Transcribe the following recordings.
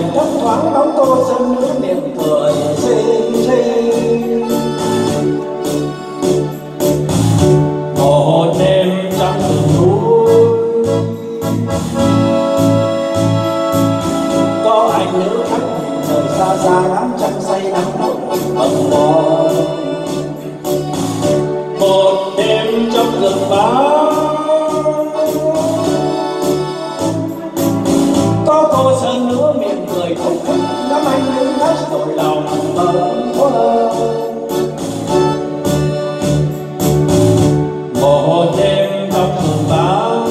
thấp thoáng bóng tô sân nước miệng cười xinh xinh. Một đêm trong rừng núi có anh nữ khách nhìn đời xa xa ngắm trăng say nắng một bâng bò. Một đêm trong rừng vắng có cô sơn nữa miệng cười khúc khích ngắm anh nữ khách đổi lòng bâng khuâng. Một đêm trong rừng vắng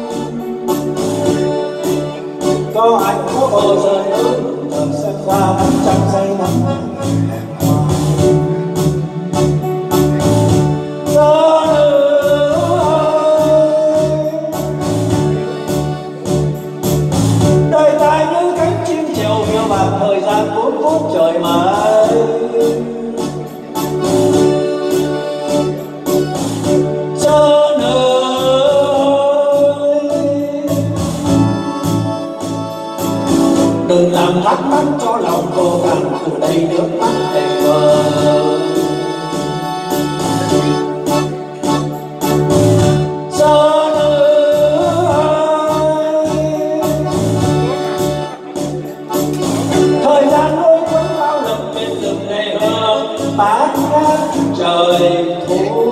có anh có cô sơn nữa đời xa xa ngắm trăng say nắng. Thời gian cuốn hút trời mãi Sơn ơi, đừng làm thắc mắc cho lòng cô gắng từ đây nước mắt đầy vơi. Sơn bát ngát trời thu.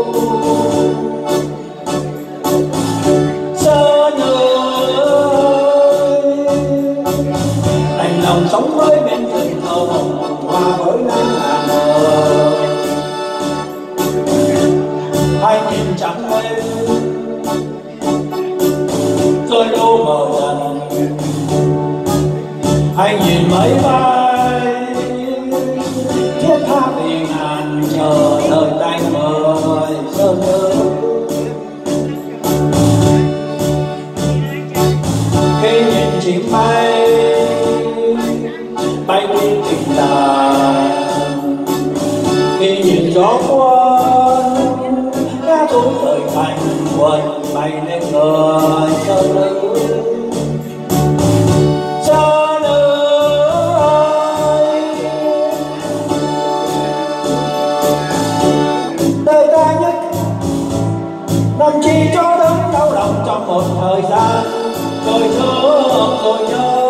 Sơn ơi, đành lòng sống với bên rừng thầu hòa với nắng Hà Nội. Hai nhìn trắng lên rồi đô mờ dần, hai nhìn mấy vai thiết tha vì ngàn chờ đợi tay mời Sơn ơi. Khi nhìn chim bay bay đi tình đàn, khi nhìn gió cuốn ngã tố rời thành quần bay lên người Sơn ơi. Sơn ơi, đời ta nhất làm chi cho đớn đau lòng trong một thời gian rồi thương rồi nhớ.